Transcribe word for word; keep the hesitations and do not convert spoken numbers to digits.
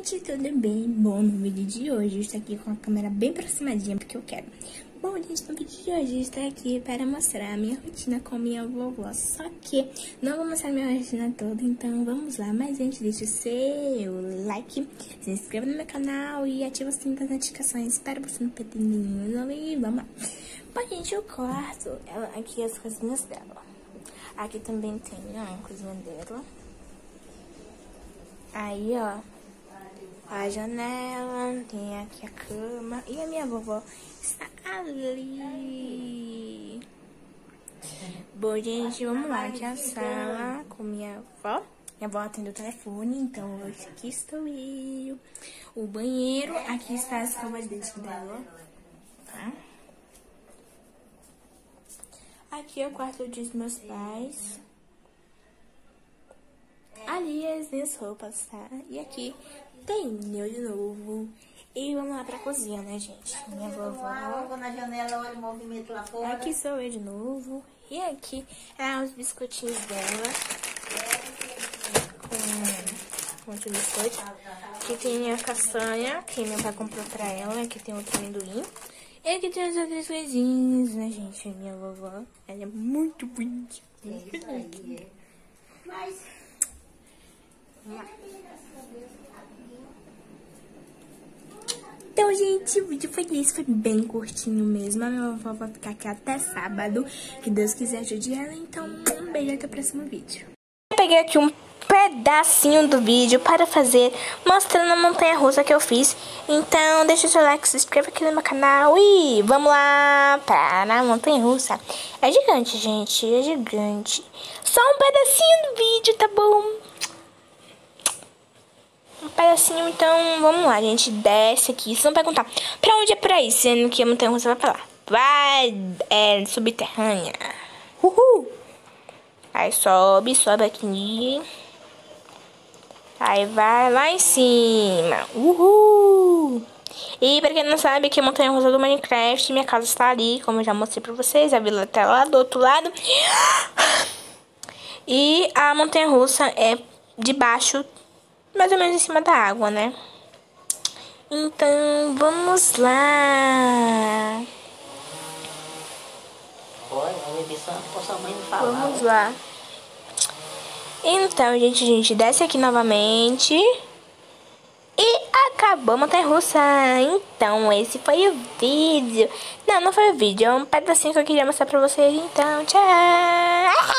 gente, tudo bem? Bom, no vídeo de hoje eu estou aqui com a câmera bem aproximadinha porque eu quero. Bom, gente, no vídeo de hoje eu estou aqui para mostrar a minha rotina com minha vovó. Só que não vou mostrar a minha rotina toda, então vamos lá. Mas antes, deixa o seu like, se inscreva no meu canal e ativa o sininho das notificações para você não perder nenhum. E vamos lá. Bom, gente, o quarto, ela, aqui as coisinhas dela. Aqui também tem ó, a coisinha dela. Aí, ó, a janela, tem aqui a cama e a minha vovó está ali. Bom, gente, vamos lá, aqui é a sala com minha avó. Minha avó atendeu o telefone, então hoje aqui estou eu. O banheiro, aqui está a escova de dente dela, tá? Aqui é o quarto dos meus pais. Ali as minhas roupas, tá? E aqui tem eu de novo. E vamos lá pra cozinha, né, gente? Minha vovó. Na janela, olha o movimento lá fora. Aqui sou eu de novo. E aqui é os biscoitinhos dela. Com um monte de biscoito. Aqui tem a castanha, que meu pai comprou pra ela. Aqui tem outro amendoim. E aqui tem as outras coisinhas, né, gente? Minha vovó, ela é muito bonita. É isso aí, é. Mas... Então, gente, o vídeo foi isso, foi bem curtinho mesmo. A minha vovó vai ficar aqui até sábado, que Deus quiser ajude ela. Então, um beijo até o próximo vídeo. Eu peguei aqui um pedacinho do vídeo para fazer, mostrando a montanha-russa que eu fiz. Então, deixa o seu like, se inscreva aqui no meu canal e vamos lá para a montanha-russa. É gigante, gente, é gigante. Só um pedacinho do vídeo, tá bom? Um pedacinho, então vamos lá, gente. Desce aqui. Vocês vão perguntar pra onde é pra ir, sendo que a montanha-russa vai pra lá. Vai, é subterrânea. Uhul! Aí sobe, sobe aqui. Aí vai lá em cima. Uhul! E pra quem não sabe, aqui é a montanha-russa do Minecraft. Minha casa está ali, como eu já mostrei pra vocês. A vila tá lá do outro lado. E a montanha-russa é debaixo, mais ou menos em cima da água, né? Então, vamos lá. Vamos lá. Então, gente, a gente desce aqui novamente. E acabou a montanha-russa. Então, esse foi o vídeo. Não, não foi o vídeo. É um pedacinho que eu queria mostrar pra vocês. Então, tchau.